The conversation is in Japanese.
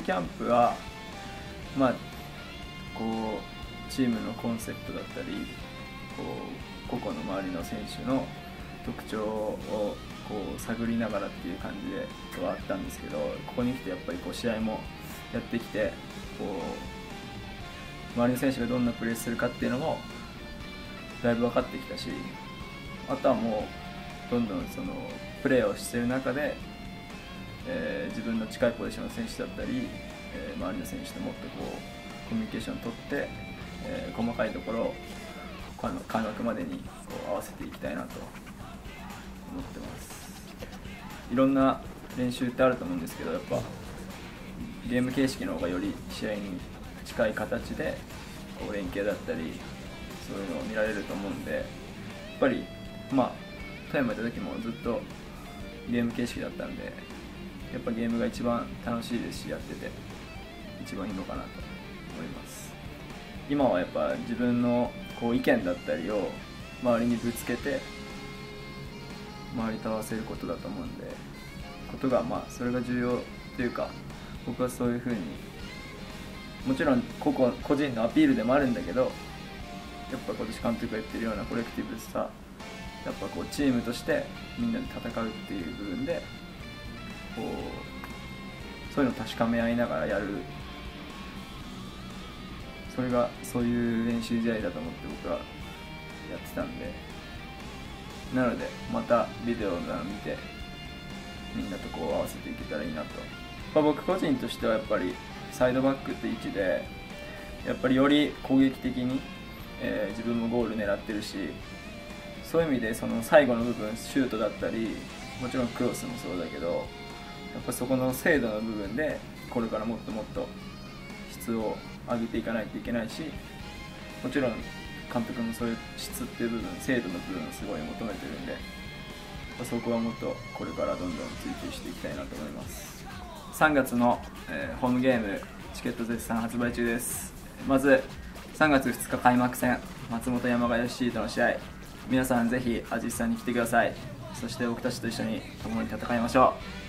キャンプはまあこうチームのコンセプトだったり個々の周りの選手の特徴を探りながらっていう感じではあったんですけど、ここに来てやっぱり試合もやってきて周りの選手がどんなプレーするかっていうのもだいぶ分かってきたし、あとはもうどんどんそのプレーをしている中で、自分の近いポジションの選手だったり、周りの選手ともっとコミュニケーションを取って、細かいところを感覚までに合わせていきたいなと思ってます。いろんな練習ってあると思うんですけど、やっぱゲーム形式の方がより試合に近い形で連携だったりそういうのを見られると思うんで、やっぱり富山行った時もずっとゲーム形式だったんで、やっぱゲームが一番楽しいですし、やってて一番いいのかなと思います。今はやっぱ自分の意見だったりを周りにぶつけて周りと合わせることだと思うんで、それが重要というか、僕はそういうふうにもちろん個人のアピールでもあるんだけど、やっぱ今年監督が言ってるようなコレクティブさ、やっぱチームとしてみんなで戦うっていう部分でそういうのを確かめ合いながらやる、そういう練習試合だと思って僕はやってたんで、なのでまたビデオなど見てみんなと合わせていけたらいいなと。僕個人としてはやっぱりサイドバックって位置でやっぱりより攻撃的に、自分もゴール狙ってるし、そういう意味でその最後の部分、シュートだったりもちろんクロスもそうだけど、やっぱそこの精度の部分でこれからもっともっと質を上げていかないといけないし、もちろん監督もそういう質っていう部分、精度の部分をすごい求めてるんで、そこはもっとこれからどんどん追求していきたいなと思います。3月の、ホームゲームチケット絶賛発売中です。まず3月2日開幕戦、松本山雅義との試合、皆さんぜひアジスタに来てください。そして僕たちと一緒に共に戦いましょう。